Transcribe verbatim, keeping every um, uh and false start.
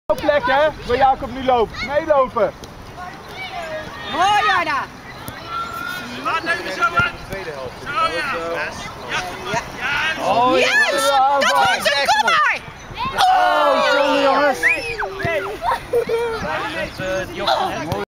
Plek hè, waar Jacob nu loopt. Meelopen. Mooi Jorda. Laat even zo aan. Tweede helft. Zo ja. Ja. Ja. Oh yes! ja. Dat is het, kom maar! Oh, sorry jongens. Nee.